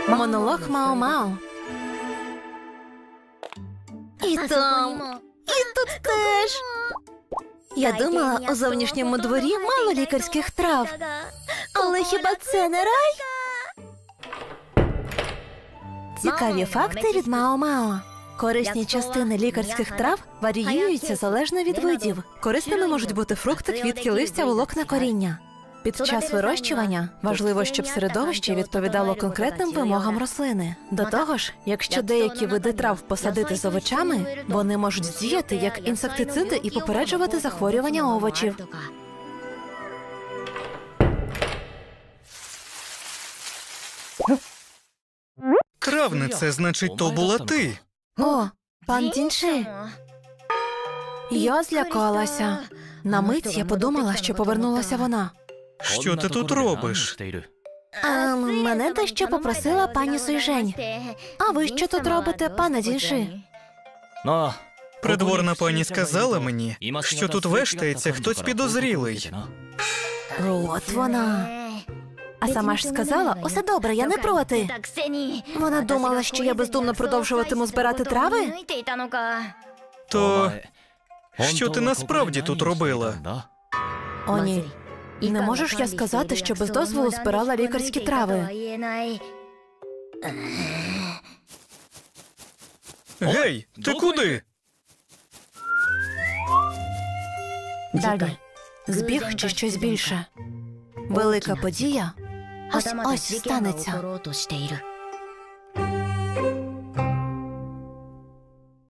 Монолог Мао-Мао. І там, і тут теж. Я думала, у зовнішньому дворі мало лікарських трав. Але хіба це не рай? Цікаві факти від Мао-Мао. Корисні частини лікарських трав варіюються залежно від видів. Корисними можуть бути фрукти, квітки, листя, волокна, коріння. Під час вирощування важливо, щоб середовище відповідало конкретним вимогам рослини. До того ж, якщо деякі види трав посадити з овочами, вони можуть діяти як інсектициди і попереджувати захворювання овочів. Травнице, значить, то була ти. О, пан Дінши. Я злякалася. На мить я подумала, що повернулася вона. Що ти тут робиш? Мене дещо попросила пані Суйжень. А ви що тут робите, пане Дінши? Придворна пані сказала мені, що тут вештається хтось підозрілий. От вона. А сама ж сказала, усе добре, я не проти. Вона думала, що я бездумно продовжуватиму збирати трави? То що ти насправді тут робила? О, ні. Не можеш я сказати, що без дозволу збирала лікарські трави. Гей, ти куди? Далі. Збіг чи щось більше? Велика подія ось-ось станеться.